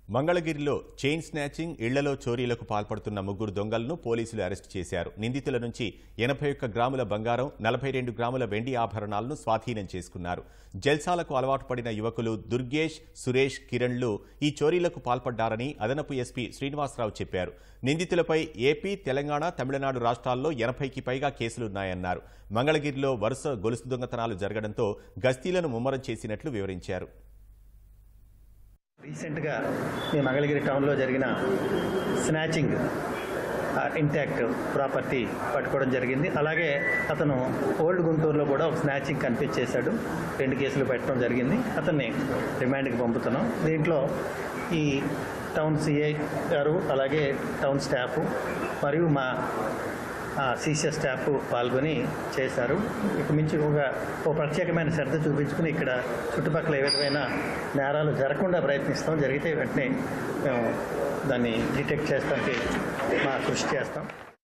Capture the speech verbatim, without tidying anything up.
మంగళగిరిలో chain snatching, ఇళ్లలో చోరీలకు పాల్పడుతున్న ముగ్గురు దొంగలను పోలీసులు అరెస్టు చేశారు. నిందితుల నుంచి ఎనభై ఒక్క గ్రాముల బంగారం, నలభై రెండు గ్రాముల వెండి ఆభరణాలను స్వాధీనం చేసుకున్నారు. జల్సాలకు అలవాటు పడిన యువకులు దుర్గేష్, సురేష్, కిరణ్లు ఈ చోరీలకు పాల్పడ్డారని అదనపు ఎస్పీ శ్రీనివాసరావు చెప్పారు. నిందితులపై ఏపీ, తెలంగాణ, తమిళనాడు రాష్ట్రాల్లో ఎనభైకి పైగా కేసులున్నాయన్నారు. మంగళగిరిలో వరుస గొలుసు దొంగతనాలు జరగడంతో గస్తీలను ముమ్మరం చేసినట్లు వివరించారు. రీసెంట్గా ఈ మంగళగిరి టౌన్లో జరిగిన స్నాచింగ్ ఇంటాక్ట్ ప్రాపర్టీ పట్టుకోవడం జరిగింది. అలాగే అతను ఓల్డ్ గుంటూరులో కూడా ఒక స్నాచింగ్ కనిపించేశాడు. రెండు కేసులు పెట్టడం జరిగింది. అతన్ని రిమాండ్కి పంపుతున్నాం. దీంట్లో ఈ టౌన్ సిఐ గారు, అలాగే టౌన్ స్టాఫ్ మరియు మా సీసీఎస్ స్టాఫ్ పాల్గొని చేశారు. ఇక మించి ఒక ఒక ప్రత్యేకమైన శ్రద్ధ చూపించుకుని ఇక్కడ చుట్టుపక్కల ఏ విధమైన నేరాలు జరగకుండా ప్రయత్నిస్తాం. జరిగితే వెంటనే మేము దాన్ని డిటెక్ట్ చేస్తానికి మా కృషి చేస్తాం.